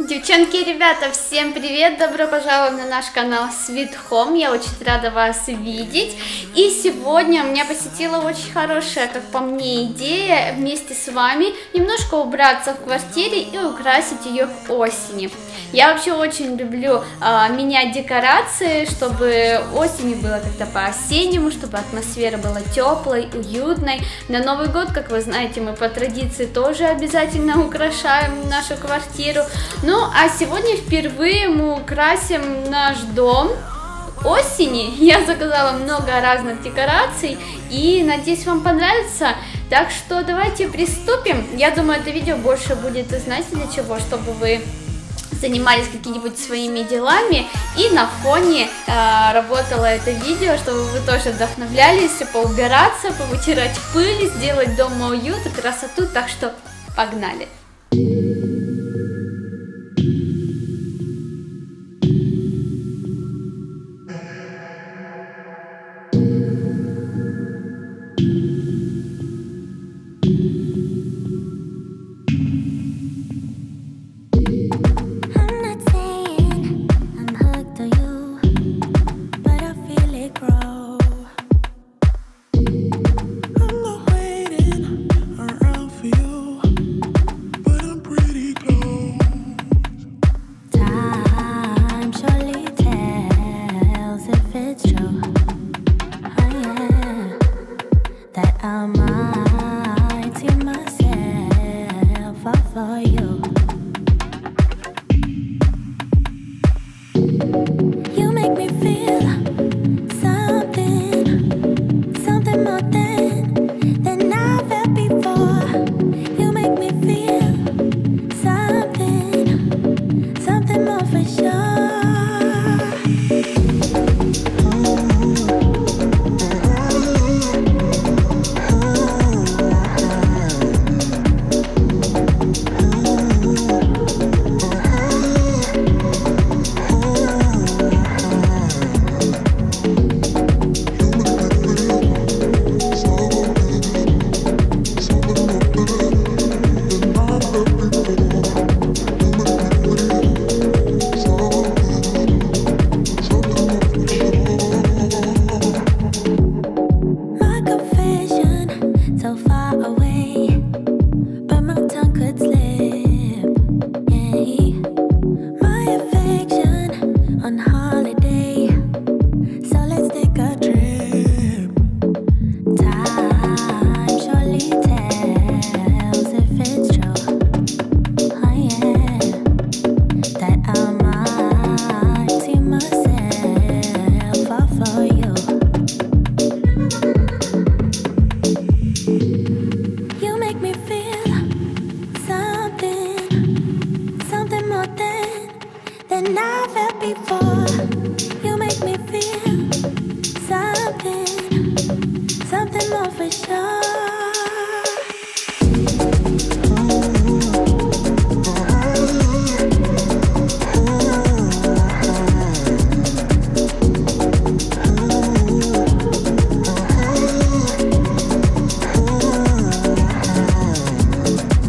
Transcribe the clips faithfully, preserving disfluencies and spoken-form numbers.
Девчонки и ребята, всем привет! Добро пожаловать на наш канал Sweet Home. Я очень рада вас видеть. И сегодня меня посетила очень хорошая, как по мне, идея вместе с вами немножко убраться в квартире и украсить ее к осени. Я вообще очень люблю а, менять декорации, чтобы осенью было как-то по-осеннему, чтобы атмосфера была теплой, уютной. На Новый год, как вы знаете, мы по традиции тоже обязательно украшаем нашу квартиру. Ну, а сегодня впервые мы украсим наш дом осени. Я заказала много разных декораций и надеюсь, вам понравится. Так что давайте приступим. Я думаю, это видео больше будет, знаете, для чего, чтобы вы занимались какими-нибудь своими делами и на фоне э, работало это видео, чтобы вы тоже вдохновлялись поубираться, повытирать пыль, сделать дома уют и красоту. Так что погнали!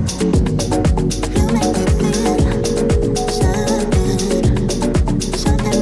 Something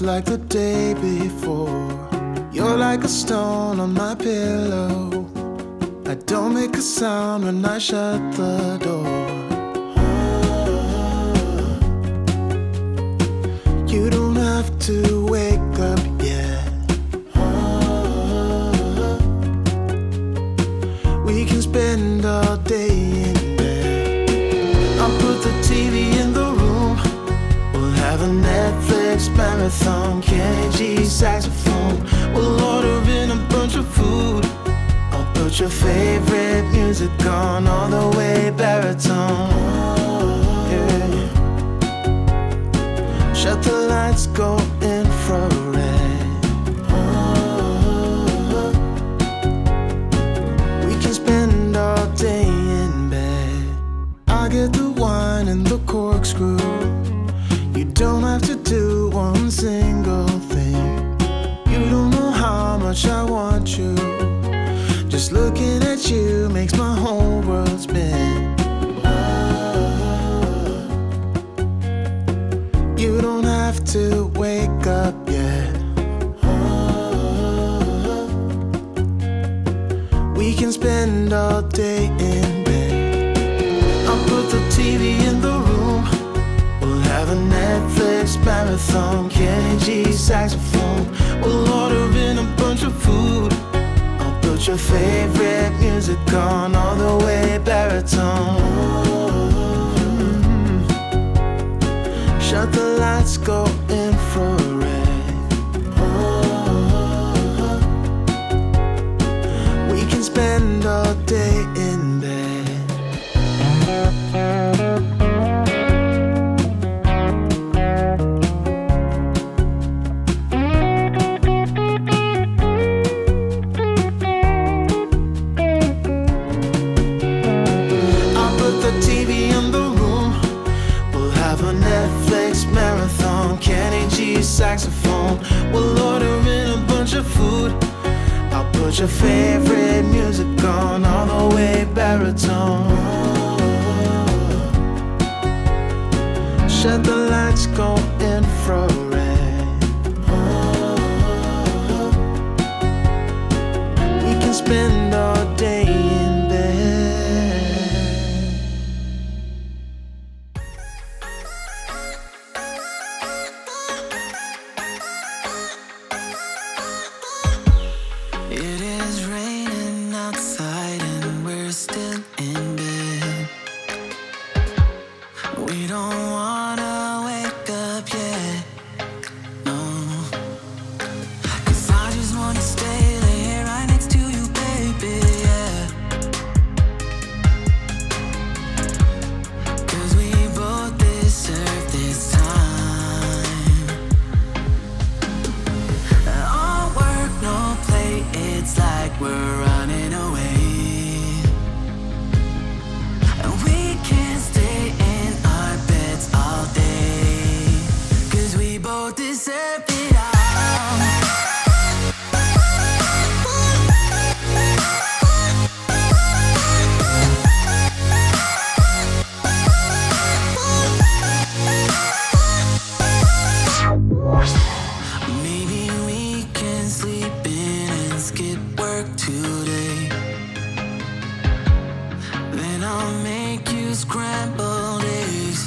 like the day before. You're like a stone on my pillow. I don't make a sound when I shut the door. You don't have to wake up yet. We can spend all day in bed. I'll put the T V in the room. We'll have a Netflix marathon, Kenny G saxophone. We'll order in a bunch of food. I'll put your favorite music on, all the way baritone. Yeah. Shut the lights, go infrared. We can spend all day in bed. I get the wine and the corkscrew. You don't have to do one single thing. You don't know how much I want you. Just looking at you makes my whole world spin. You don't have to wake up yet. We can spend all day in bed. I'll put the T V in the room. We'll have a Netflix marathon, Kenny G saxophone. We'll order in a bunch of food. I'll put your favorite music on, all the way baritone. Mm-hmm. Shut the lights, go infrared. We can spend all day in bed. T V in the room. We'll have a Netflix marathon, Kenny G saxophone. We'll order in a bunch of food. I'll put your favorite music on, all the way baritone. Shut the lights, go infrared. We can spend all day in bed. It is raining outside and we're still in bed. We don't wanna wake up yet, no. 'Cause I just wanna stay there right next to you, baby, yeah. 'Cause we both deserve this time. All work, no play, it's like we're running away. And we can't stay in our beds all day. 'Cause we both deserve it all. Maybe we can sleep in and skip work today. Then I'll make you scrambled eggs.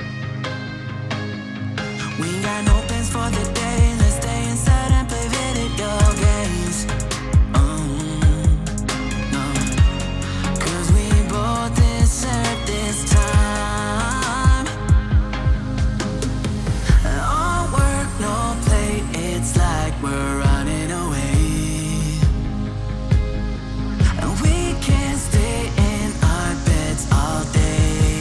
We got no plans for the day. Let's stay inside and play video games. Oh, no. 'Cause we both deserve this time. All work, no play, it's like we're running away. And we can't stay in our beds all day.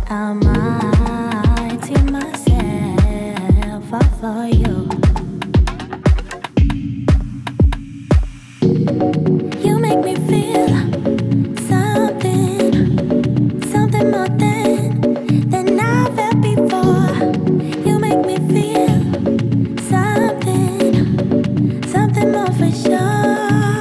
am I to myself all for you? You make me feel something, something more than than I felt before. You make me feel something, something more for sure.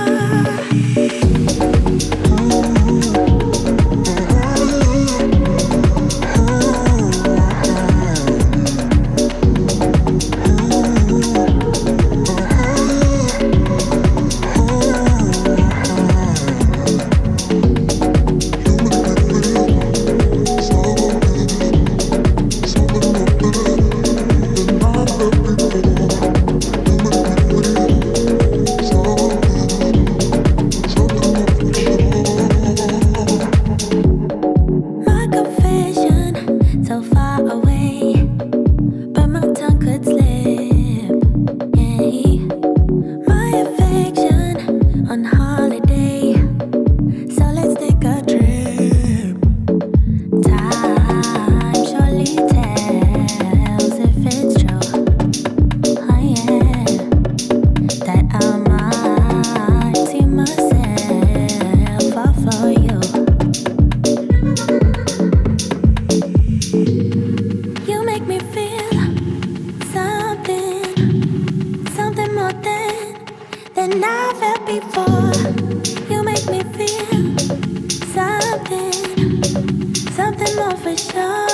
Than I felt before. You make me feel something, something more for sure.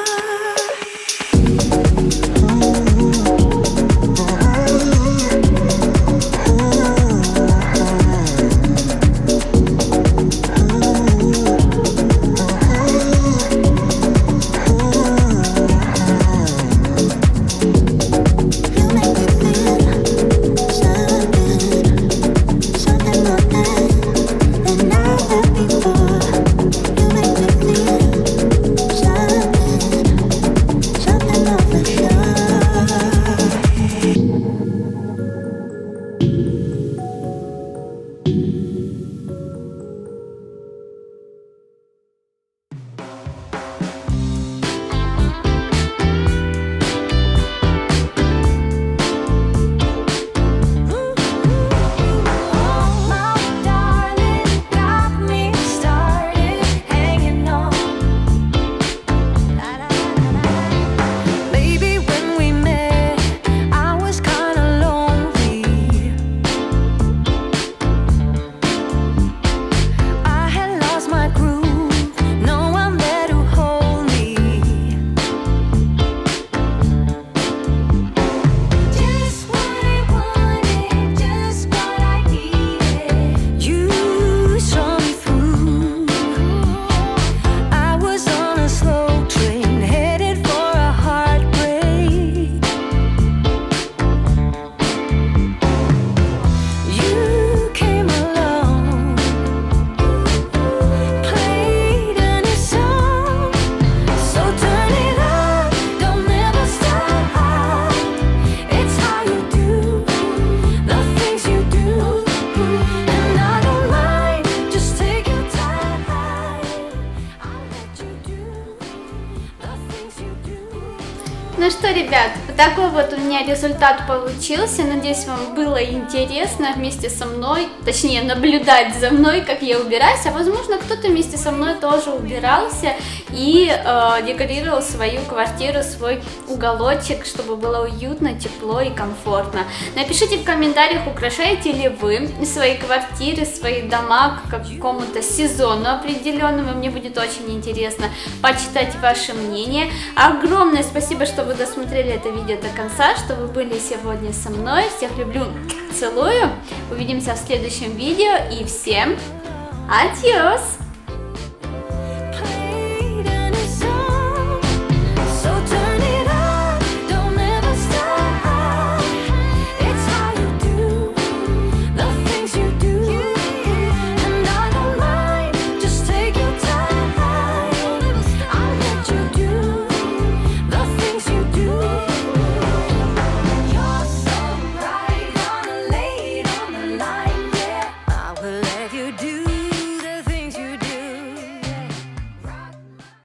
Ну что, ребят, такой вот у меня результат получился. Надеюсь, вам было интересно вместе со мной, точнее, наблюдать за мной, как я убираюсь. А возможно, кто-то вместе со мной тоже убирался и э, декорировал свою квартиру, свой уголочек, чтобы было уютно, тепло и комфортно. Напишите в комментариях, украшаете ли вы свои квартиры, свои дома к какому-то сезону определенному. Мне будет очень интересно почитать ваше мнение. Огромное спасибо, что вы досмотрели это видео до конца, что вы были сегодня со мной. Всех люблю, целую. Увидимся в следующем видео и всем адьос!